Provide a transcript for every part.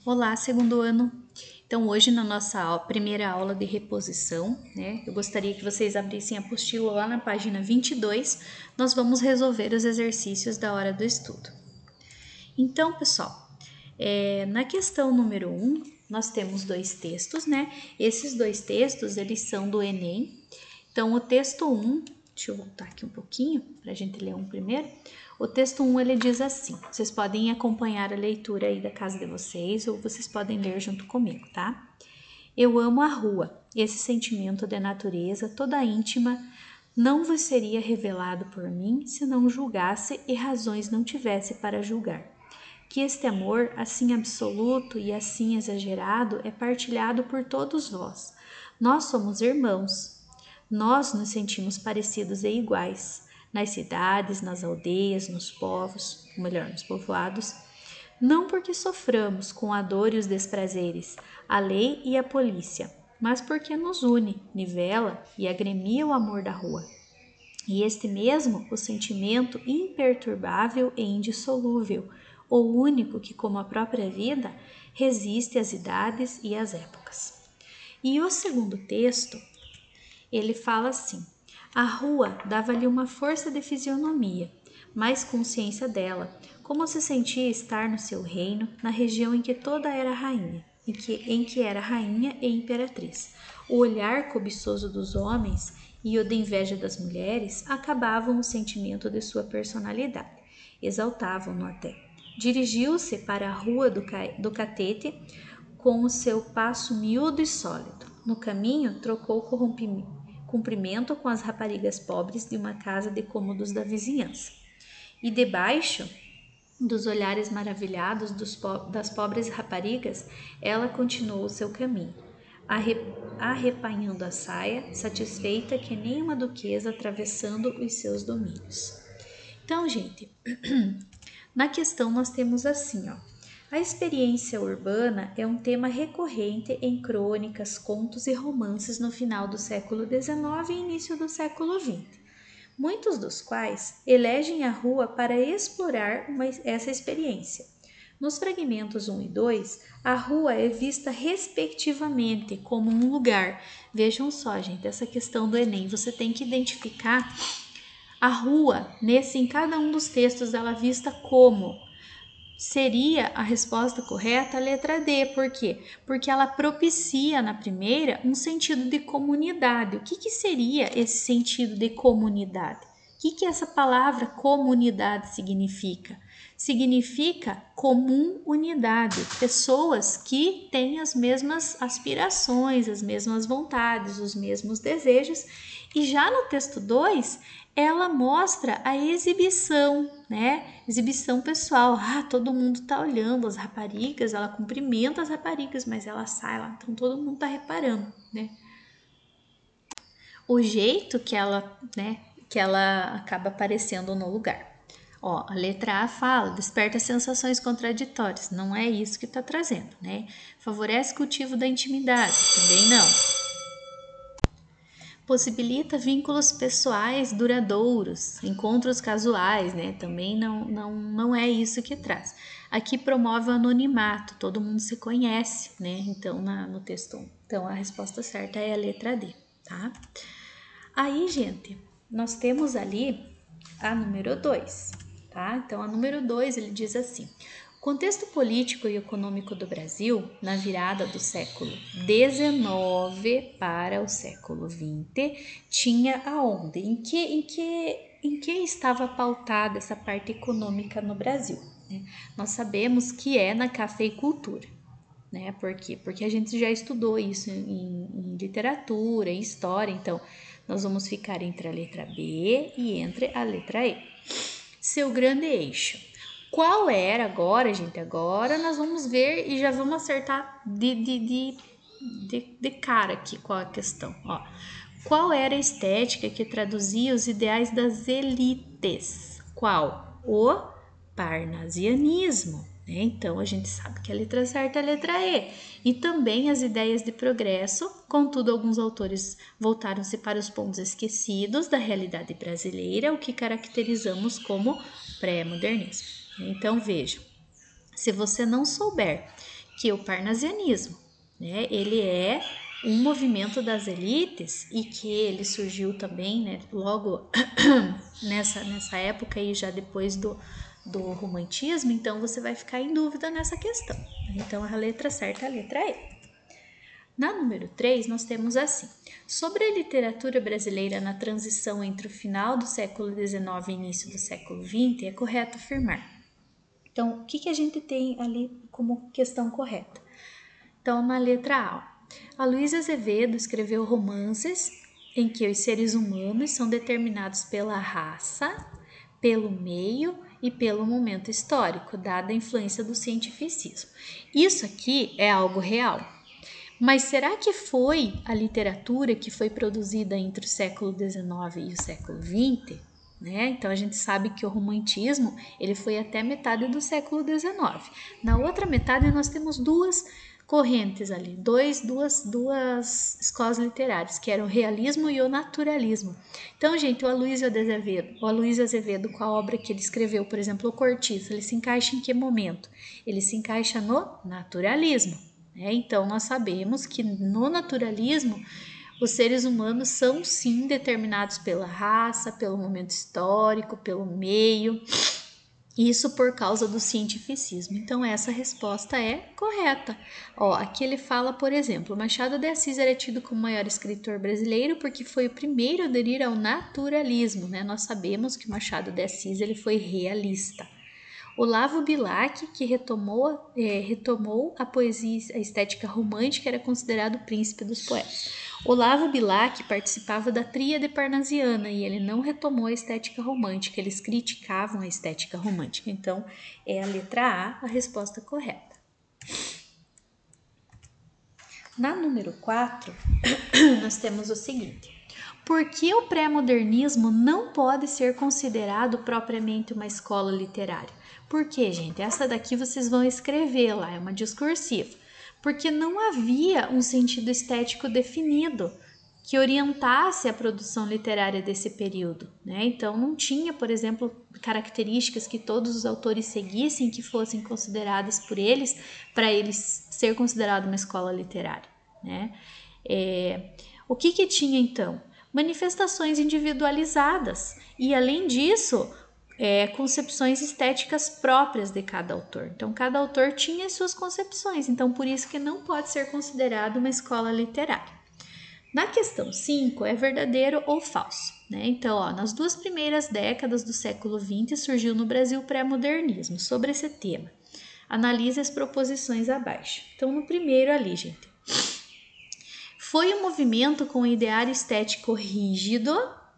Olá, segundo ano. Então, hoje na nossa primeira aula de reposição, né, eu gostaria que vocês abrissem a apostila lá na página 22, nós vamos resolver os exercícios da hora do estudo. Então, pessoal, na questão número 1, nós temos dois textos, né? Esses dois textos, eles são do Enem. Então, o texto 1, deixa eu voltar aqui um pouquinho para a gente ler um primeiro. O texto 1, ele diz assim, vocês podem acompanhar a leitura aí da casa de vocês ou vocês podem ler junto comigo, tá? Eu amo a rua, esse sentimento de natureza toda íntima não vos seria revelado por mim se não julgasse e razões não tivesse para julgar. Que este amor, assim absoluto e assim exagerado, é partilhado por todos vós. Nós somos irmãos. Nós nos sentimos parecidos e iguais, nas cidades, nas aldeias, nos povos, ou melhor, nos povoados, não porque soframos com a dor e os desprazeres, a lei e a polícia, mas porque nos une, nivela e agremia o amor da rua. E este mesmo, o sentimento imperturbável e indissolúvel, o único que, como a própria vida, resiste às idades e às épocas. E o segundo texto, ele fala assim: a rua dava-lhe uma força de fisionomia, mais consciência dela, como se sentia estar no seu reino, na região em que toda era rainha, em que era rainha e imperatriz. O olhar cobiçoso dos homens e o de inveja das mulheres acabavam o sentimento de sua personalidade, exaltavam-no até. Dirigiu-se para a rua do Catete com o seu passo miúdo e sólido. No caminho, trocou cumprimento com as raparigas pobres de uma casa de cômodos da vizinhança. E debaixo dos olhares maravilhados das pobres raparigas, ela continuou o seu caminho, arrepanhando a saia, satisfeita que nem uma duquesa atravessando os seus domínios. Então, gente, na questão nós temos assim, ó. A experiência urbana é um tema recorrente em crônicas, contos e romances no final do século XIX e início do século XX, muitos dos quais elegem a rua para explorar essa experiência. Nos fragmentos 1 e 2, a rua é vista respectivamente como um lugar. Vejam só, gente, essa questão do Enem, você tem que identificar a rua em cada um dos textos, ela é vista como. Seria a resposta correta a letra D, por quê? Porque ela propicia na primeira um sentido de comunidade. O que seria esse sentido de comunidade? O que essa palavra comunidade significa? Significa comum unidade, pessoas que têm as mesmas aspirações, as mesmas vontades, os mesmos desejos. E já no texto 2, ela mostra a exibição, né? Exibição pessoal. Todo mundo tá olhando as raparigas, ela cumprimenta as raparigas, mas ela sai lá, então todo mundo tá reparando, né? O jeito que ela, né, que ela acaba aparecendo no lugar. Ó, a letra A fala, desperta sensações contraditórias. Não é isso que está trazendo, né? Favorece cultivo da intimidade. Também não. Possibilita vínculos pessoais duradouros, encontros casuais, né? Também não é isso que traz. Aqui promove o anonimato, todo mundo se conhece, né? Então, no texto 1. Então, a resposta certa é a letra D, tá? Aí, gente, nós temos ali a número 2, tá? Então, a número 2, ele diz assim: o contexto político e econômico do Brasil, na virada do século XIX para o século XX, tinha aonde? Em que estava pautada essa parte econômica no Brasil? Né? Nós sabemos que é na cafeicultura. Né? Por quê? Porque a gente já estudou isso em literatura, em história, então nós vamos ficar entre a letra B e entre a letra E. Seu grande eixo. Qual era agora, gente? Agora nós vamos ver e já vamos acertar de cara aqui qual a questão. Ó. Qual era a estética que traduzia os ideais das elites? Qual? O parnasianismo. Né? Então a gente sabe que a letra certa é a letra E. E também as ideias de progresso, contudo, alguns autores voltaram-se para os pontos esquecidos da realidade brasileira, o que caracterizamos como pré-modernismo. Então vejam, se você não souber que o parnasianismo, né? Ele é um movimento das elites e que ele surgiu também, né, logo nessa época e já depois do romantismo, então você vai ficar em dúvida nessa questão. Então a letra certa é a letra E. Na número 3, nós temos assim: sobre a literatura brasileira na transição entre o final do século XIX e início do século XX, é correto afirmar. Então, o que a gente tem ali como questão correta? Então, na letra A, Aloysio Azevedo escreveu romances em que os seres humanos são determinados pela raça, pelo meio e pelo momento histórico, dada a influência do cientificismo. Isso aqui é algo real. Mas será que foi a literatura que foi produzida entre o século XIX e o século XX? Né? Então a gente sabe que o romantismo ele foi até metade do século XIX. Na outra metade nós temos duas correntes ali, duas escolas literárias, que eram o realismo e o naturalismo. Então, gente, o Aloysio Azevedo, com a obra que ele escreveu, por exemplo, O Cortiço, ele se encaixa em que momento? Ele se encaixa no naturalismo. Então, nós sabemos que no naturalismo, os seres humanos são sim determinados pela raça, pelo momento histórico, pelo meio, isso por causa do cientificismo. Então, essa resposta é correta. Aqui ele fala, por exemplo, Machado de Assis era tido como o maior escritor brasileiro porque foi o primeiro a aderir ao naturalismo. Nós sabemos que Machado de Assis ele foi realista. Olavo Bilac, que retomou a poesia, a estética romântica, era considerado o príncipe dos poetas. Olavo Bilac participava da tríade parnasiana e ele não retomou a estética romântica, eles criticavam a estética romântica. Então, é a letra A resposta correta. Na número 4, nós temos o seguinte: por que o pré-modernismo não pode ser considerado propriamente uma escola literária? Por quê, gente? Essa daqui vocês vão escrever lá, é uma discursiva. Porque não havia um sentido estético definido que orientasse a produção literária desse período, né? Então não tinha, por exemplo, características que todos os autores seguissem que fossem consideradas por eles para eles ser considerado uma escola literária, né? O que tinha então? Manifestações individualizadas e, além disso, concepções estéticas próprias de cada autor. Então, cada autor tinha suas concepções, então por isso que não pode ser considerado uma escola literária. Na questão 5, é verdadeiro ou falso? Então, nas 2 primeiras décadas do século XX surgiu no Brasil o pré-modernismo. Sobre esse tema, analise as proposições abaixo. Então, no primeiro ali, gente, foi um movimento com ideário estético rígido,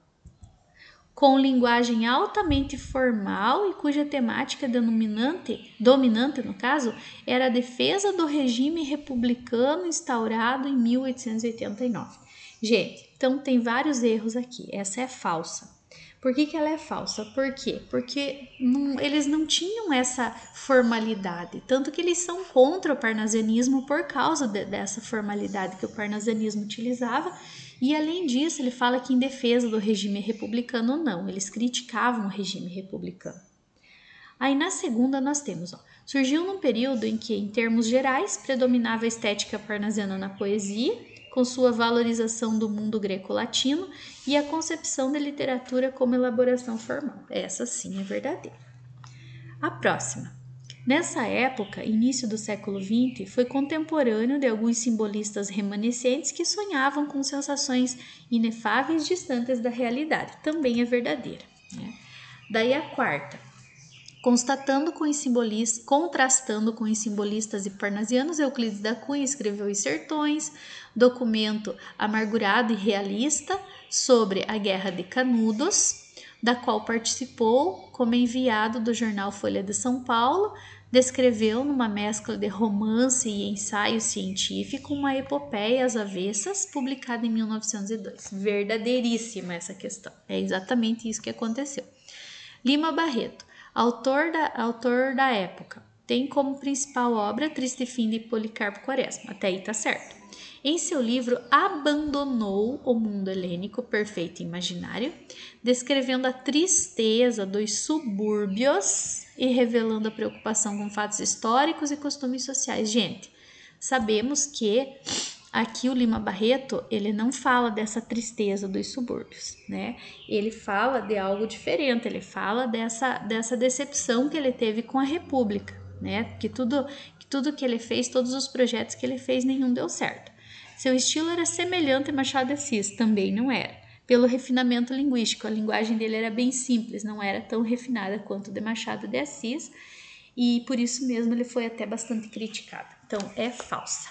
com linguagem altamente formal e cuja temática dominante, no caso, era a defesa do regime republicano instaurado em 1889. Gente, então tem vários erros aqui. Essa é falsa. Por que ela é falsa? Por quê? Porque eles não tinham essa formalidade, tanto que eles são contra o parnasianismo por causa dessa formalidade que o parnasianismo utilizava. E além disso, ele fala que em defesa do regime republicano não, eles criticavam o regime republicano. Aí na segunda nós temos, surgiu num período em que, em termos gerais, predominava a estética parnasiana na poesia, com sua valorização do mundo greco-latino e a concepção da literatura como elaboração formal. Essa sim é verdadeira. A próxima. Nessa época, início do século XX, foi contemporâneo de alguns simbolistas remanescentes que sonhavam com sensações inefáveis distantes da realidade. Também é verdadeira. Daí a quarta. Contrastando com os simbolistas e parnasianos, Euclides da Cunha escreveu Os Sertões, documento amargurado e realista sobre a Guerra de Canudos, da qual participou como enviado do jornal Folha de São Paulo. Descreveu, numa mescla de romance e ensaio científico, uma epopeia às avessas, publicada em 1902. Verdadeiríssima essa questão. É exatamente isso que aconteceu. Lima Barreto, autor da época, tem como principal obra Triste Fim de Policarpo Quaresma. Até aí tá certo. Em seu livro, abandonou o mundo helênico perfeito e imaginário, descrevendo a tristeza dos subúrbios e revelando a preocupação com fatos históricos e costumes sociais. Gente, sabemos que aqui o Lima Barreto, ele não fala dessa tristeza dos subúrbios, né? Ele fala de algo diferente, ele fala dessa decepção que ele teve com a República, né? Que tudo que ele fez, todos os projetos que ele fez, nenhum deu certo. Seu estilo era semelhante a Machado de Assis, também não era. Pelo refinamento linguístico, a linguagem dele era bem simples, não era tão refinada quanto de Machado de Assis, e por isso mesmo ele foi até bastante criticado. Então, é falsa.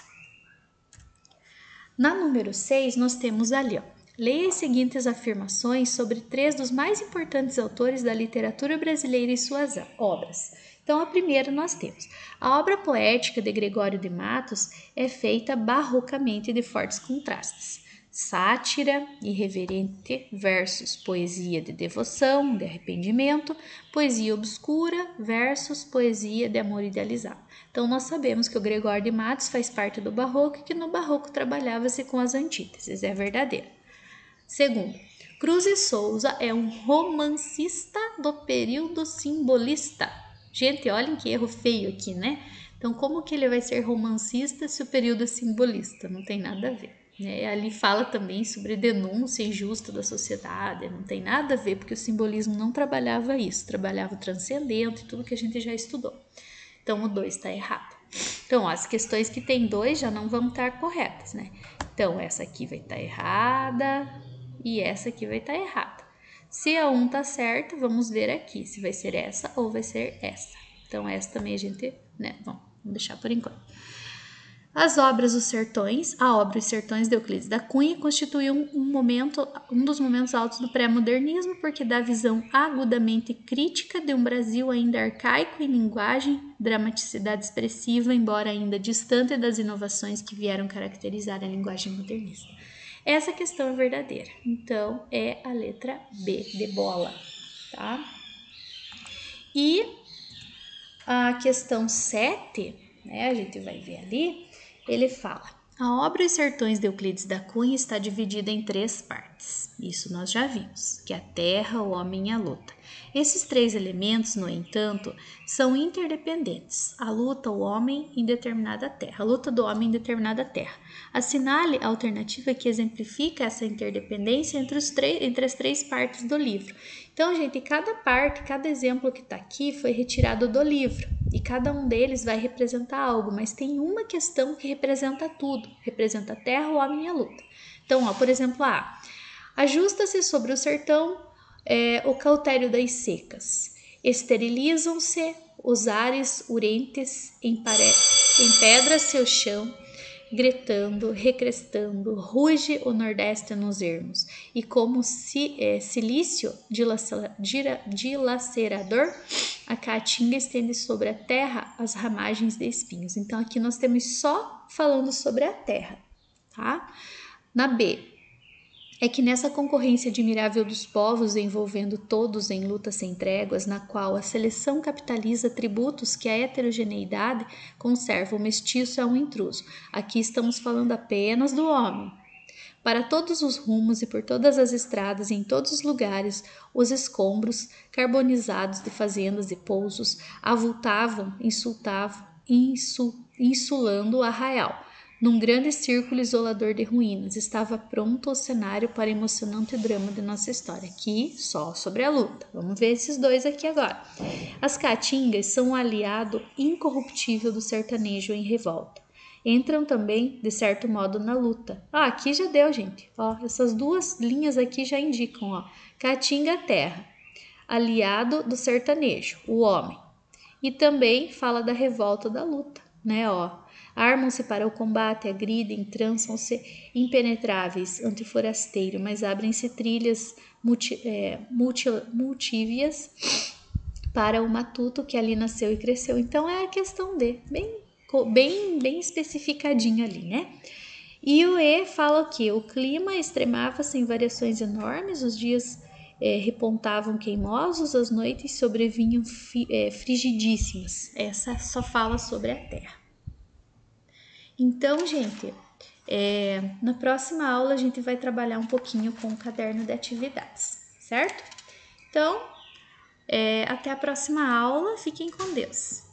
Na número 6, nós temos ali, ó. Leia as seguintes afirmações sobre 3 dos mais importantes autores da literatura brasileira e suas obras. Então, a primeira nós temos: a obra poética de Gregório de Matos é feita barrocamente de fortes contrastes. Sátira irreverente versus poesia de devoção, de arrependimento, poesia obscura versus poesia de amor idealizado. Então, nós sabemos que o Gregório de Matos faz parte do Barroco e que no Barroco trabalhava-se com as antíteses, é verdadeiro. Segundo, Cruz e Souza é um romancista do período simbolista. Gente, olhem que erro feio aqui, né? Então, como que ele vai ser romancista se o período é simbolista? Não tem nada a ver. Ali fala também sobre denúncia injusta da sociedade, não tem nada a ver, porque o simbolismo não trabalhava isso, trabalhava o transcendente, tudo que a gente já estudou. Então, o 2 está errado. Então, ó, as questões que tem 2 já não vão estar corretas, né? Então, essa aqui vai estar errada e essa aqui vai estar errada. Se a 1 tá certa, vamos ver aqui se vai ser essa ou vai ser essa. Então, essa também a gente, né? Bom, vamos deixar por enquanto. As obras Os Sertões, a obra Os Sertões de Euclides da Cunha constitui um dos momentos altos do pré-modernismo, porque dá visão agudamente crítica de um Brasil ainda arcaico em linguagem, dramaticidade expressiva, embora ainda distante das inovações que vieram caracterizar a linguagem modernista. Essa questão é verdadeira, então é a letra B de bola, tá? E a questão 7, né, a gente vai ver ali. Ele fala: a obra Os Sertões de Euclides da Cunha está dividida em 3 partes. Isso nós já vimos, que é a terra, o homem e a luta. Esses 3 elementos, no entanto, são interdependentes. A luta, o homem em determinada terra, a luta do homem em determinada terra. Assinale a alternativa que exemplifica essa interdependência entre as 3 partes do livro. Então, gente, cada parte, cada exemplo que está aqui foi retirado do livro. E cada um deles vai representar algo, mas tem uma questão que representa tudo. Representa a terra, o homem e a luta. Então, ó, por exemplo, ajusta-se sobre o sertão o cautério das secas. Esterilizam-se os ares urentes, empedra seu chão, gritando, recrestando, ruge o nordeste nos ermos, e como silício dilacerador, a caatinga estende sobre a terra as ramagens de espinhos. Então, aqui nós temos só falando sobre a terra, tá? Na B, é que nessa concorrência admirável dos povos, envolvendo todos em luta sem tréguas, na qual a seleção capitaliza tributos que a heterogeneidade conserva, o mestiço é um intruso. Aqui estamos falando apenas do homem. Para todos os rumos e por todas as estradas e em todos os lugares, os escombros carbonizados de fazendas e pousos avultavam, insulando o arraial. Num grande círculo isolador de ruínas, estava pronto o cenário para o emocionante drama de nossa história. Aqui, só sobre a luta. Vamos ver esses 2 aqui agora. As caatingas são um aliado incorruptível do sertanejo em revolta. Entram também, de certo modo, na luta. Aqui já deu, gente. Essas 2 linhas aqui já indicam, Caatinga, terra. Aliado do sertanejo, o homem. E também fala da revolta da luta, né, Armam-se para o combate, agridem, trançam-se impenetráveis ante forasteiro, mas abrem-se trilhas multívias para o matuto que ali nasceu e cresceu. Então, é a questão D, bem especificadinho ali, né? E o E fala que o clima extremava-se em variações enormes, os dias repontavam queimosos, as noites sobrevinham frigidíssimas. Essa só fala sobre a terra. Então, gente, Na próxima aula a gente vai trabalhar um pouquinho com o caderno de atividades, certo? Então, até a próxima aula, fiquem com Deus!